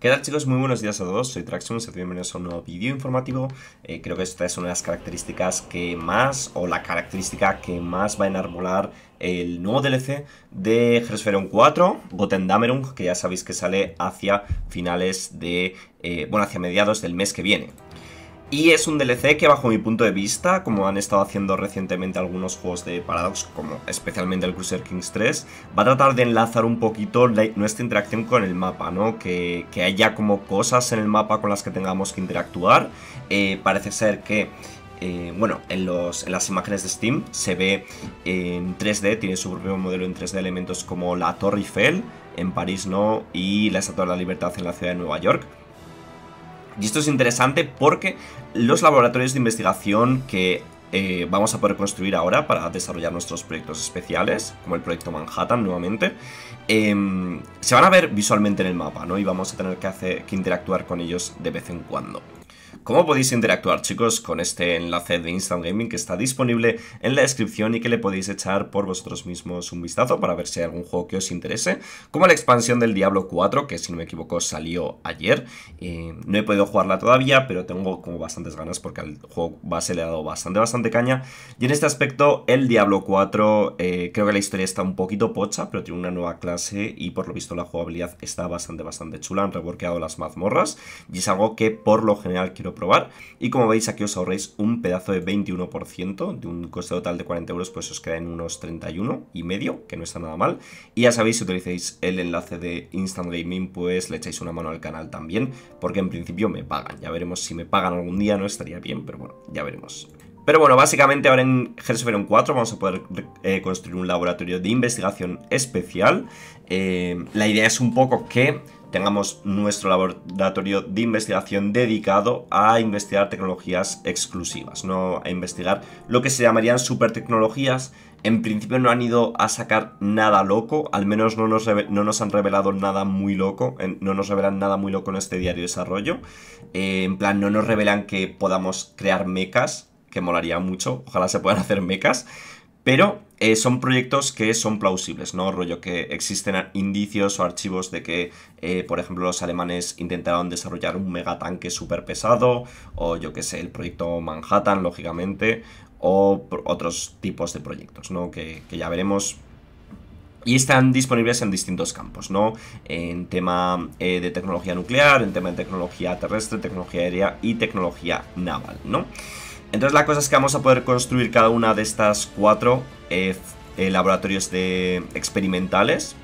¿Qué tal, chicos? Muy buenos días a todos, soy Traxxon, bienvenidos a un nuevo vídeo informativo. Creo que esta es una de las características que más, o la característica que más va a enarbolar el nuevo DLC de Hearthstone 4, Gotendamerung, que ya sabéis que sale hacia finales de, hacia mediados del mes que viene. Y es un DLC que, bajo mi punto de vista, como han estado haciendo recientemente algunos juegos de Paradox, como especialmente el Crusader Kings 3, va a tratar de enlazar un poquito nuestra interacción con el mapa, ¿no? Que haya como cosas en el mapa con las que tengamos que interactuar. Parece ser que, en las imágenes de Steam se ve en 3D, tiene su propio modelo en 3D, elementos como la Torre Eiffel en París, ¿no? Y la Estatua de la Libertad en la ciudad de Nueva York. Y esto es interesante porque los laboratorios de investigación que vamos a poder construir ahora para desarrollar nuestros proyectos especiales, como el proyecto Manhattan nuevamente, se van a ver visualmente en el mapa, ¿no? Y vamos a tener que interactuar con ellos de vez en cuando. ¿Cómo podéis interactuar, chicos, con este enlace de Instant Gaming que está disponible en la descripción y que le podéis echar por vosotros mismos un vistazo para ver si hay algún juego que os interese? Como la expansión del Diablo 4, que si no me equivoco salió ayer. No he podido jugarla todavía, pero tengo como bastantes ganas porque al juego base le he dado bastante caña. Y en este aspecto, el Diablo 4, creo que la historia está un poquito pocha, pero tiene una nueva clase y por lo visto la jugabilidad está bastante chula. Han reworkeado las mazmorras y es algo que por lo general quiero probar. Y como veis, aquí os ahorréis un pedazo de 21%, de un coste total de 40 euros, pues os queda en unos 31,5, que no está nada mal. Y ya sabéis, si utilizáis el enlace de Instant Gaming, pues le echáis una mano al canal también, porque en principio me pagan. Ya veremos si me pagan algún día, no estaría bien, pero bueno, ya veremos. Pero bueno, básicamente ahora en Hearthstone 4 vamos a poder construir un laboratorio de investigación especial. La idea es un poco que tengamos nuestro laboratorio de investigación dedicado a investigar tecnologías exclusivas, no a investigar lo que se llamarían super tecnologías. En principio no han ido a sacar nada loco, al menos no nos han revelado nada muy loco, no nos revelan nada muy loco en este diario de desarrollo. En plan, no nos revelan que podamos crear mechas, que molaría mucho, ojalá se puedan hacer mechas. Pero son proyectos que son plausibles, ¿no? Rollo que existen indicios o archivos de que, por ejemplo, los alemanes intentaron desarrollar un megatanque súper pesado, o yo que sé, el proyecto Manhattan, lógicamente, o otros tipos de proyectos, ¿no? Que ya veremos. Y están disponibles en distintos campos, ¿no? En tema de tecnología nuclear, en tema de tecnología terrestre, tecnología aérea y tecnología naval, ¿no? Entonces la cosa es que vamos a poder construir cada una de estas 4 laboratorios experimentales.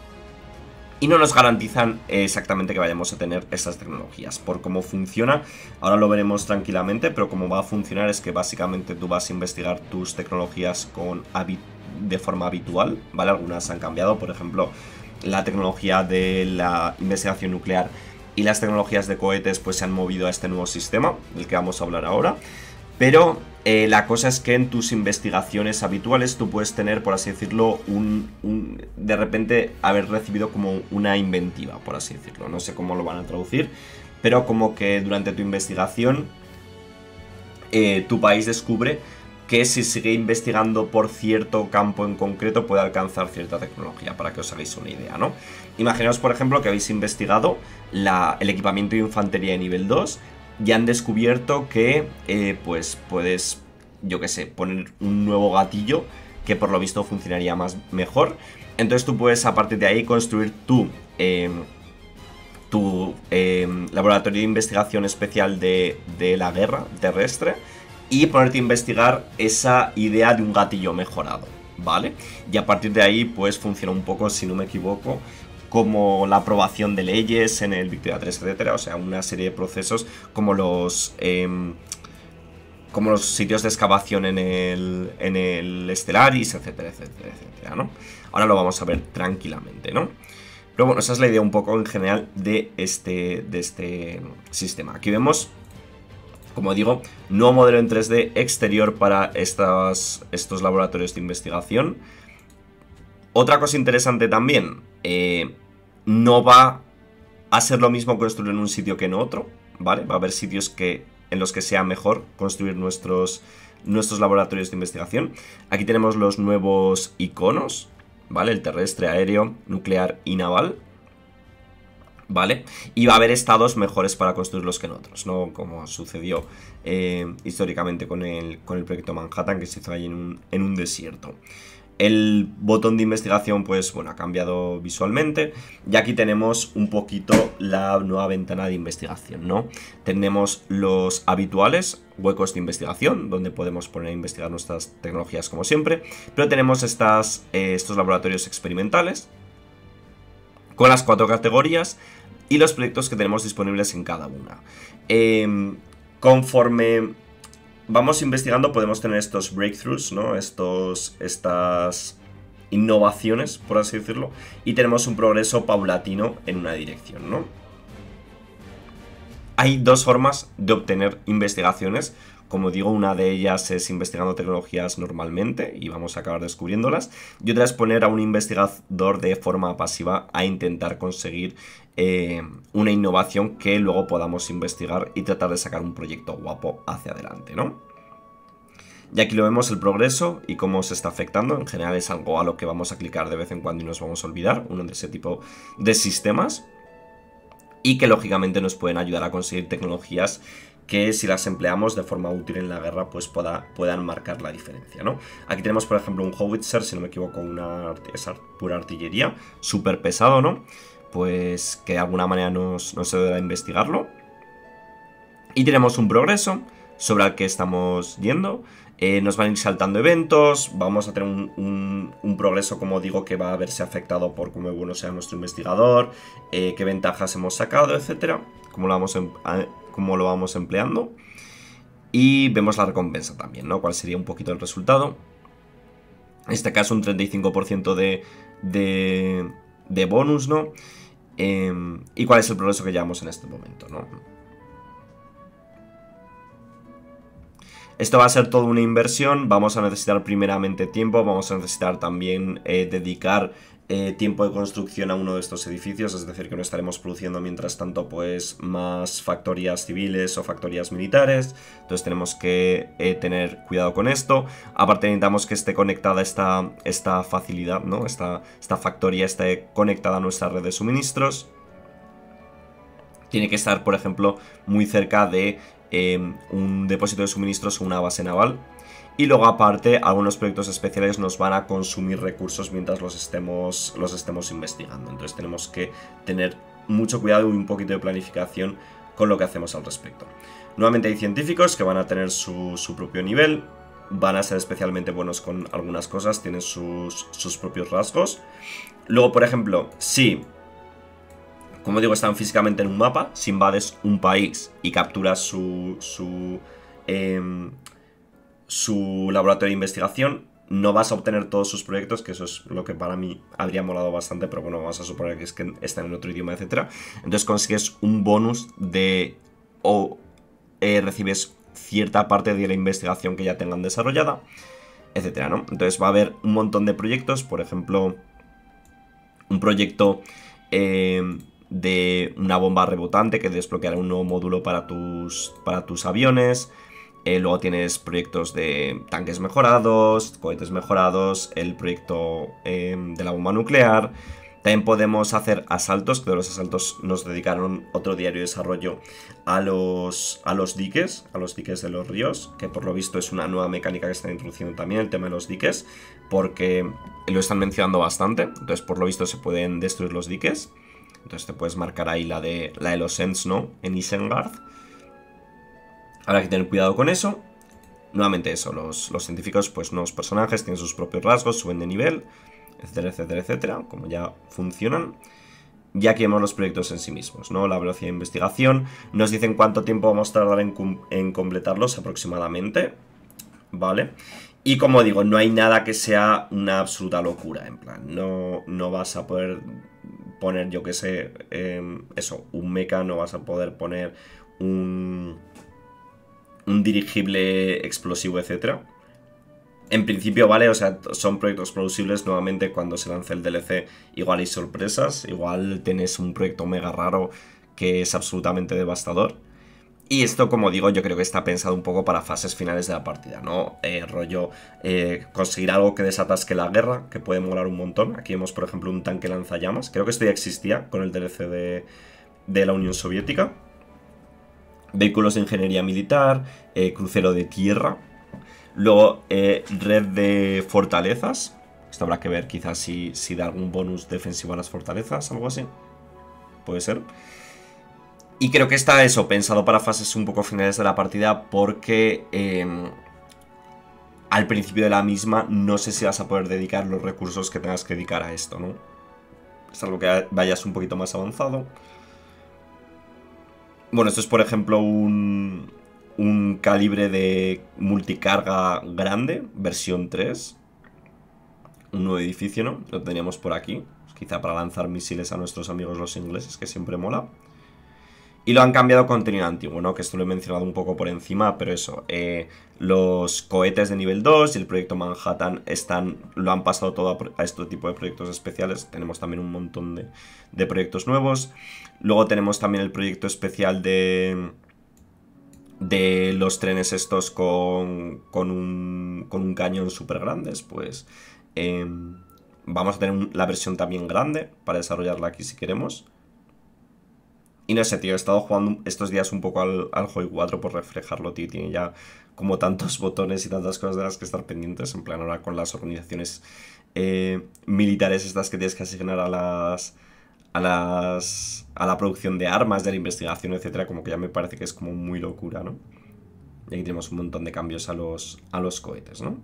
Y no nos garantizan exactamente que vayamos a tener estas tecnologías. Por cómo funciona, ahora lo veremos tranquilamente, pero cómo va a funcionar es que básicamente tú vas a investigar tus tecnologías de forma habitual, ¿vale? Algunas han cambiado, por ejemplo, la tecnología de la investigación nuclear y las tecnologías de cohetes pues se han movido a este nuevo sistema, del que vamos a hablar ahora. Pero la cosa es que en tus investigaciones habituales tú puedes tener, por así decirlo, de repente haber recibido como una inventiva, por así decirlo. No sé cómo lo van a traducir, pero como que durante tu investigación tu país descubre que si sigue investigando por cierto campo en concreto puede alcanzar cierta tecnología, para que os hagáis una idea, ¿no? Imaginaos, por ejemplo, que habéis investigado el equipamiento de infantería de nivel 2 y han descubierto que, pues, puedes, yo que sé, poner un nuevo gatillo que por lo visto funcionaría mejor. Entonces tú puedes a partir de ahí construir tu laboratorio de investigación especial de la guerra terrestre y ponerte a investigar esa idea de un gatillo mejorado, ¿vale? Y a partir de ahí pues funciona un poco, si no me equivoco, como la aprobación de leyes en el Victoria 3, etcétera. O sea, una serie de procesos como los sitios de excavación en el Stellaris, etcétera, ¿no? Ahora lo vamos a ver tranquilamente, ¿no? Pero bueno, esa es la idea un poco en general de este sistema. Aquí vemos, como digo, nuevo modelo en 3D exterior para estos laboratorios de investigación. Otra cosa interesante también, no va a ser lo mismo construir en un sitio que en otro, ¿vale? Va a haber sitios en los que sea mejor construir nuestros laboratorios de investigación. Aquí tenemos los nuevos iconos, ¿vale? El terrestre, aéreo, nuclear y naval. ¿vale? Y va a haber estados mejores para construirlos que en otros, ¿no? Como sucedió históricamente con el proyecto Manhattan, que se hizo ahí en un desierto. El botón de investigación, pues bueno, ha cambiado visualmente. Y aquí tenemos un poquito la nueva ventana de investigación, ¿no? Tenemos los habituales huecos de investigación, donde podemos poner a investigar nuestras tecnologías como siempre. Pero tenemos estos laboratorios experimentales, con las 4 categorías y los proyectos que tenemos disponibles en cada una. Conforme vamos investigando podemos tener estos breakthroughs, ¿no? Estas innovaciones, por así decirlo, y tenemos un progreso paulatino en una dirección, ¿no? Hay 2 formas de obtener investigaciones. Como digo, una de ellas es investigando tecnologías normalmente y vamos a acabar descubriéndolas. Y otra es poner a un investigador de forma pasiva a intentar conseguir una innovación que luego podamos investigar y tratar de sacar un proyecto guapo hacia adelante, ¿no? Y aquí lo vemos el progreso y cómo se está afectando. En general es algo a lo que vamos a clicar de vez en cuando y nos vamos a olvidar. Uno de ese tipo de sistemas. Y que lógicamente nos pueden ayudar a conseguir tecnologías que si las empleamos de forma útil en la guerra pues puedan marcar la diferencia, ¿no? Aquí tenemos por ejemplo un howitzer, si no me equivoco, es pura artillería, súper pesado, ¿no? Pues que de alguna manera nos ayudará a investigarlo. Y tenemos un progreso sobre el que estamos yendo. Nos van a ir saltando eventos, vamos a tener un progreso, como digo, que va a verse afectado por cómo bueno sea nuestro investigador, qué ventajas hemos sacado, etcétera, cómo lo vamos empleando. Y vemos la recompensa también, ¿no? Cuál sería un poquito el resultado. En este caso un 35% de bonus, ¿no? Y cuál es el progreso que llevamos en este momento, ¿no? Esto va a ser toda una inversión, vamos a necesitar primeramente tiempo, vamos a necesitar también dedicar tiempo de construcción a uno de estos edificios, es decir, que no estaremos produciendo mientras tanto pues más factorías civiles o factorías militares, entonces tenemos que tener cuidado con esto. Aparte necesitamos que esté conectada esta facilidad, ¿no? Esta factoría esté conectada a nuestra red de suministros. Tiene que estar, por ejemplo, muy cerca de un depósito de suministros o una base naval. Y luego aparte algunos proyectos especiales nos van a consumir recursos mientras los estemos investigando. Entonces tenemos que tener mucho cuidado y un poquito de planificación con lo que hacemos al respecto. Nuevamente hay científicos que van a tener su propio nivel. Van a ser especialmente buenos con algunas cosas, tienen sus propios rasgos. Luego, por ejemplo, si, como digo, están físicamente en un mapa, si invades un país y capturas su laboratorio de investigación, no vas a obtener todos sus proyectos, que eso es lo que para mí habría molado bastante, pero bueno, vamos a suponer que es que están en otro idioma, etcétera. Entonces consigues un bonus recibes cierta parte de la investigación que ya tengan desarrollada, etcétera, ¿no? Entonces va a haber un montón de proyectos, por ejemplo, un proyecto de una bomba rebotante que desbloqueará un nuevo módulo para tus aviones. Luego tienes proyectos de tanques mejorados, cohetes mejorados, el proyecto de la bomba nuclear. También podemos hacer asaltos, que de los asaltos nos dedicaron otro diario de desarrollo a los diques de los ríos, que por lo visto es una nueva mecánica que están introduciendo también, el tema de los diques, porque lo están mencionando bastante. Entonces por lo visto se pueden destruir los diques. Entonces te puedes marcar ahí la de los Ents, ¿no? En Isengard. Habrá que tener cuidado con eso. Nuevamente eso, los científicos, pues nuevos personajes, tienen sus propios rasgos, suben de nivel, etcétera, etcétera, etcétera, como ya funcionan. Y aquí vemos los proyectos en sí mismos, ¿no? La velocidad de investigación. Nos dicen cuánto tiempo vamos a tardar en completarlos aproximadamente, ¿vale? Y como digo, no hay nada que sea una absoluta locura, en plan, no vas a poder poner, yo que sé, un mecha, no vas a poder poner un dirigible explosivo, etcétera. En principio, vale, o sea, son proyectos producibles. Nuevamente, cuando se lance el DLC, igual hay sorpresas. Igual tenés un proyecto mega raro que es absolutamente devastador. Y esto, como digo, yo creo que está pensado un poco para fases finales de la partida, ¿no? Conseguir algo que desatasque la guerra, que puede molar un montón. Aquí vemos, por ejemplo, un tanque lanzallamas. Creo que esto ya existía con el DLC de la Unión Soviética, vehículos de ingeniería militar, crucero de tierra, luego red de fortalezas. Esto habrá que ver quizás si da algún bonus defensivo a las fortalezas, algo así. Puede ser. Y creo que está eso, pensado para fases un poco finales de la partida, porque al principio de la misma no sé si vas a poder dedicar los recursos que tengas que dedicar a esto, ¿no? Es algo que vayas un poquito más avanzado. Bueno, esto es por ejemplo un calibre de multicarga grande, versión 3. Un nuevo edificio, ¿no? Lo teníamos por aquí. Quizá para lanzar misiles a nuestros amigos los ingleses, que siempre mola. Y lo han cambiado a contenido antiguo, ¿no? Que esto lo he mencionado un poco por encima, pero eso. Los cohetes de nivel 2 y el proyecto Manhattan lo han pasado todo a este tipo de proyectos especiales. Tenemos también un montón de proyectos nuevos. Luego tenemos también el proyecto especial de los trenes estos con un cañón súper grandes. Pues vamos a tener la versión también grande para desarrollarla aquí si queremos. Y no sé, tío, he estado jugando estos días un poco al Hoi 4 por reflejarlo, tío. Tiene ya como tantos botones y tantas cosas de las que estar pendientes. En plan, ahora con las organizaciones militares estas que tienes que asignar a la producción de armas, de la investigación, etcétera. Como que ya me parece que es como muy locura, ¿no? Y aquí tenemos un montón de cambios a los cohetes, ¿no?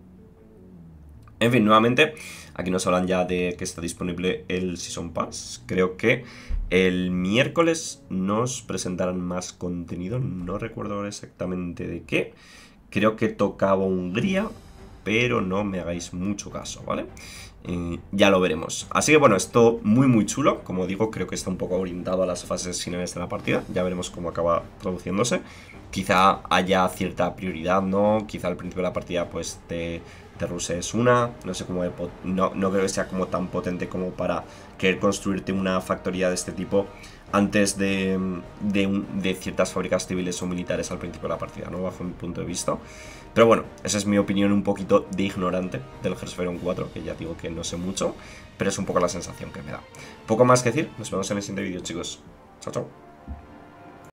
En fin, nuevamente, aquí nos hablan ya de que está disponible el Season Pass. Creo que el miércoles nos presentarán más contenido. No recuerdo ahora exactamente de qué. Creo que tocaba Hungría, pero no me hagáis mucho caso, ¿vale? Ya lo veremos. Así que bueno, esto muy chulo. Como digo, creo que está un poco orientado a las fases finales de la partida. Ya veremos cómo acaba produciéndose. Quizá haya cierta prioridad, ¿no? Quizá al principio de la partida pues te ruses una. No sé cómo no creo que sea como tan potente como para querer construirte una factoría de este tipo antes de ciertas fábricas civiles o militares al principio de la partida, ¿no? Bajo mi punto de vista. Pero bueno, esa es mi opinión un poquito de ignorante del Hearts of Iron 4, que ya digo que no sé mucho, pero es un poco la sensación que me da. Poco más que decir, nos vemos en el siguiente vídeo, chicos. Chao, chao.